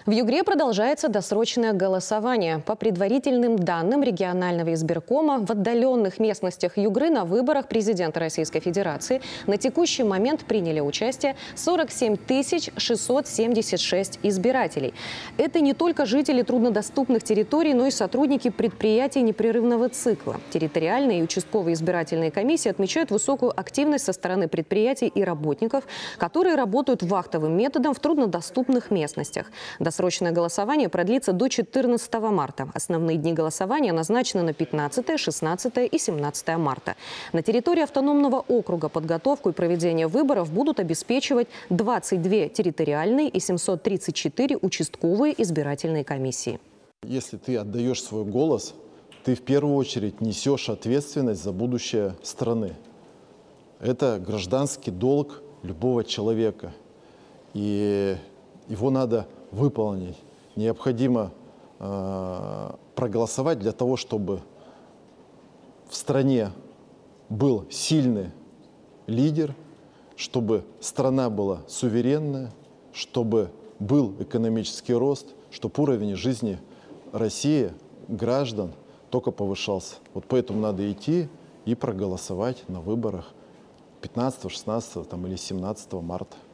В Югре продолжается досрочное голосование. По предварительным данным регионального избиркома, в отдаленных местностях Югры на выборах президента Российской Федерации на текущий момент приняли участие 47 676 избирателей. Это не только жители труднодоступных территорий, но и сотрудники предприятий непрерывного цикла. Территориальные и участковые избирательные комиссии отмечают высокую активность со стороны предприятий и работников, которые работают вахтовым методом в труднодоступных местностях. Досрочное голосование продлится до 14 марта. Основные дни голосования назначены на 15, 16 и 17 марта. На территории автономного округа подготовку и проведение выборов будут обеспечивать 22 территориальные и 734 участковые избирательные комиссии. Если ты отдаешь свой голос, ты в первую очередь несешь ответственность за будущее страны. Это гражданский долг любого человека. И его надо выполнить. Необходимо проголосовать для того, чтобы в стране был сильный лидер, чтобы страна была суверенная, чтобы был экономический рост, чтобы уровень жизни России, граждан, только повышался. Вот поэтому надо идти и проголосовать на выборах 15, 16 или 17 марта.